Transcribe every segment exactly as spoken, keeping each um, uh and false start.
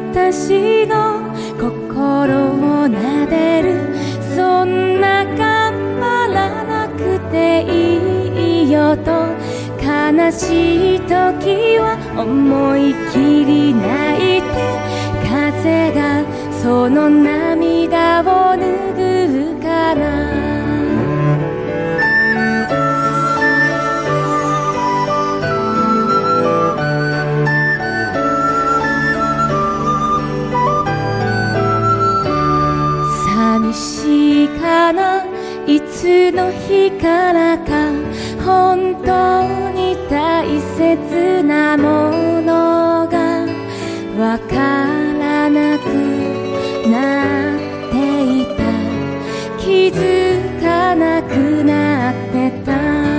私の心を撫でる。そんな頑張らなくていいよと、悲しい時は思い切り泣いて、風がその涙を拭うかな。寂しいかな、いつの日からか本当に大切なものがわからなくなっていた。気づかなくなってた。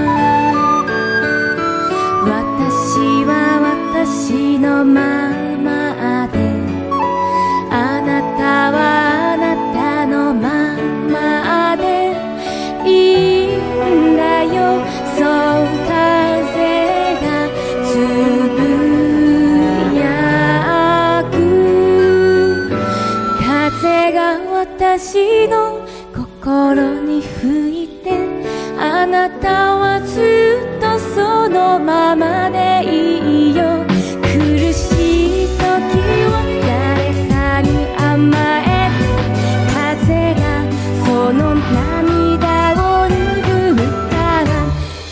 私は私のままで、あなたはあなたのままでいいんだよ。そう風がつぶやく。風が私の心に吹いて、あなたはずっとそのままでいいよ。苦しい時は誰かに甘えて、風がその涙を拭うから。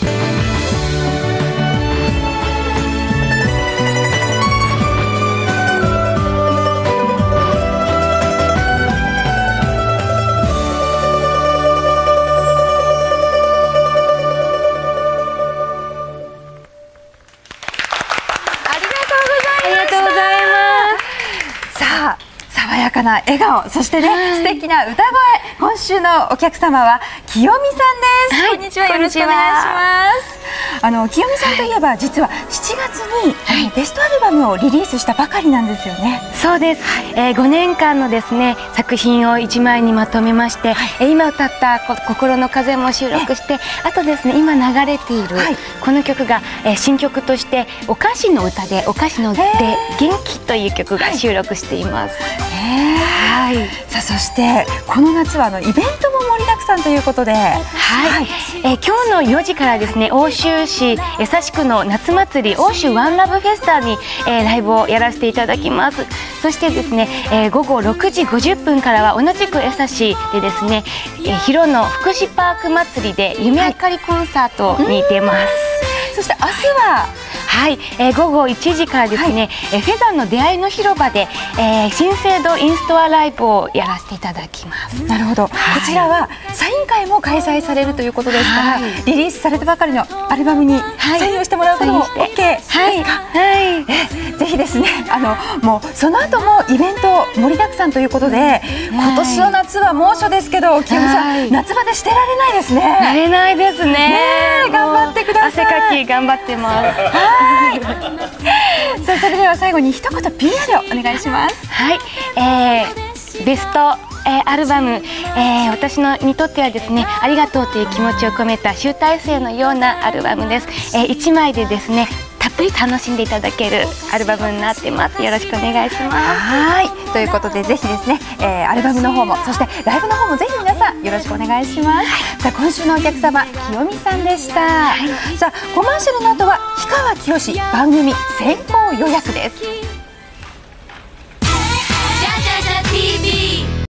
爽やかな笑顔、そしてね、はい、素敵な歌声。今週のお客様は清美さんです、はい、こんにちは、よろしくお願いします。あの清美さんといえば実はしちがつに、はい、ベストアルバムをリリースしたばかりなんですよね。 そうです、はい、えー、ごねんかんのですね作品をいちまいにまとめまして、はい、えー、今歌ったこ「心の風」も収録して、あとですね今流れている、はい、この曲が、えー、新曲として「お菓子の歌でお菓子ので元気」という曲が収録しています。 はい、さあそしてこの夏はあのイベントも盛りだくさんということで、はい、はい、 えー、今日のよじからですね奥州市江差区の夏祭り奥州ワンラブフェスタに、えー、ライブをやらせていただきます。そしてですね、えー、ごごろくじごじゅっぷんからは同じく江差でですね、えー、広野福祉パーク祭りで夢あかりコンサートに出ます。はい、 そして明日ははい、えー、ごごいちじからですね、はい、えー、フェザーの出会いの広場で、えー、新制度インストアライブをやらせていただきます。 なるほど、はい、こちらはサイン会も開催されるということですから、はい、リリースされたばかりのアルバムにサインをしてもらうことも OK ですか？はい、はい、えぜひですね、あのもうその後もイベント盛りだくさんということで、はい、今年の夏は猛暑ですけど、清美さん、はい、夏バテしてられないですね。 なれないですね。 ね、頑張ってください。 汗かき頑張ってます。 はい。さあそれでは最後に一言 ピーアール をお願いします。 はい、えー、ベスト、えー、アルバム、えー、私のにとってはですねありがとうという気持ちを込めた集大成のようなアルバムです。えー、いちまいでですねたっぷり楽しんでいただけるアルバムになってます。よろしくお願いします。 はい、ということでぜひですね、えー、アルバムの方もそしてライブの方もぜひ皆さんよろしくお願いします。はい、さあ今週のお客様清美さんでした。はい、さあコマーシャルの後は氷川きよし番組先行予約です。